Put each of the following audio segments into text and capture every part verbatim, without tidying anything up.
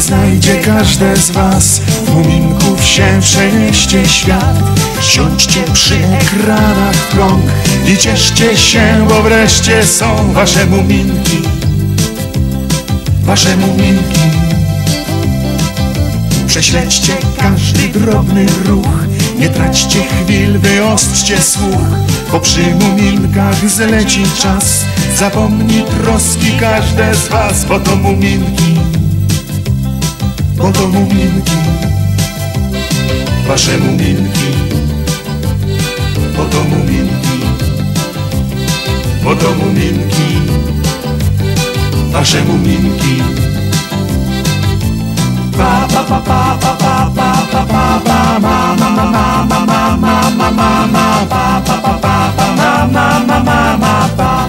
gdy znajdzie każde z was, muminków się przenieście świat. Siądźcie przy ekranach w krąg i cieszcie się, bo wreszcie są wasze muminki, wasze muminki. Prześledźcie każdy drobny ruch, nie traćcie chwil, wyostrzcie słuch, bo przy muminkach zleci czas. Zapomni troski każde z was, bo to muminki, bo to muminki, wasze muminki, bo to muminki, bo to muminki, wasze muminki. Pa pa pa pa pa pa pa pa pa pa ma ma ma ma ma ma ma ma ma ma pa pa pa pa pa ma ma ma ma ma pa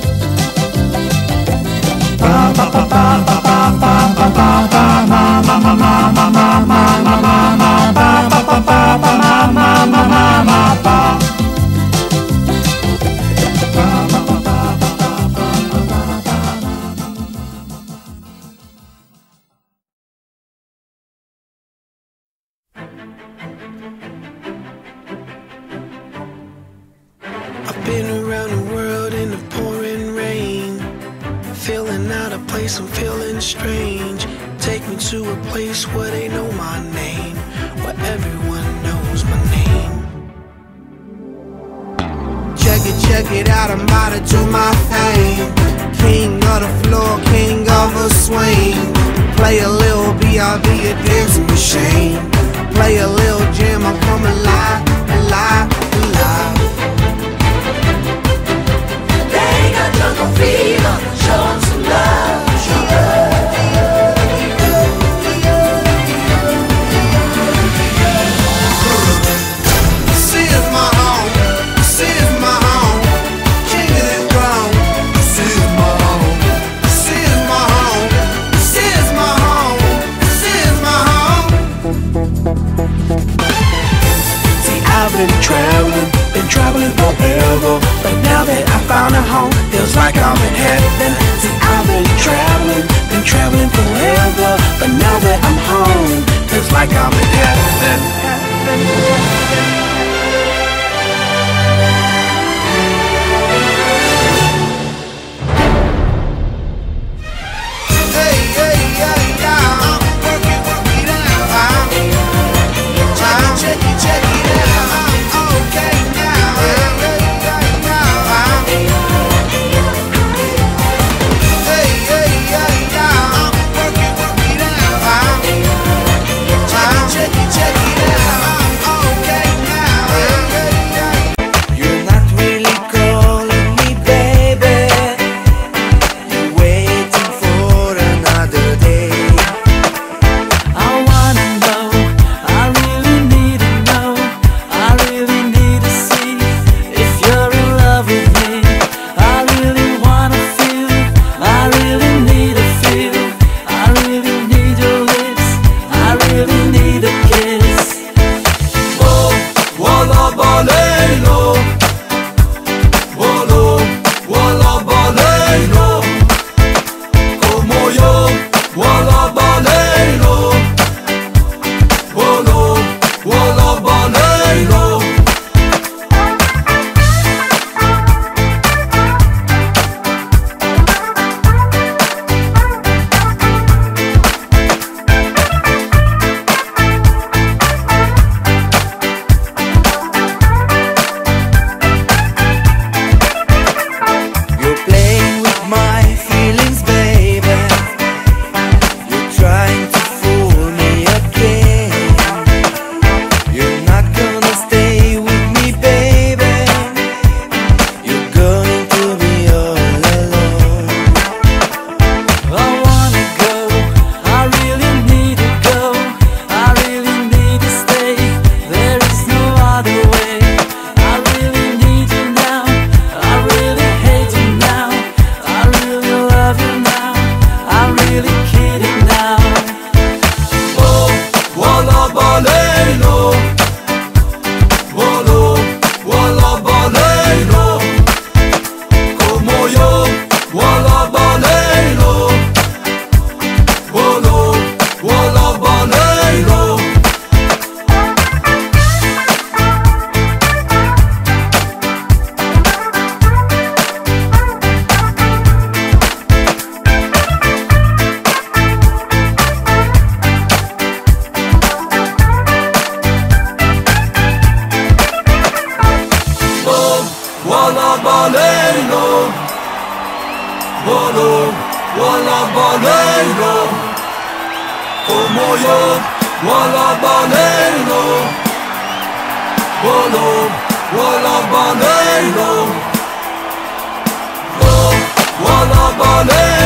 pa pa pa pa pa pa pa pa pa ma ma ma ma ma ma ma ma ma ma pa pa pa pa pa ma ma ma ma ma pa. I've been around the world in the pouring rain, feeling out of place, I'm feeling strange. Take me to a place where they know my name, where everyone knows my name. Check it, check it out, I'm about to do my thing. King of the floor, king of a swing. Play a little B R B, a dancing machine. Play a little jam, I'm coming alive, alive, alive. Jungle fever, show 'em some love, show love. This is my home, this is my home. King of the throne, this is my home. This is my home, this is my home. This is my home. See, I've been traveling, been traveling forever, but now that I found a home, feels like I'm in heaven. See, I've been traveling, been traveling forever, but now that I'm home, feels like I'm in heaven. Hey, hey, hey, yeah, work it, work it out. Check it, check it out. Okay now. Check it, check it out, okay now. Walla, walla baleno, como yo, walla baleno, walla, walla baleno, walla baleno.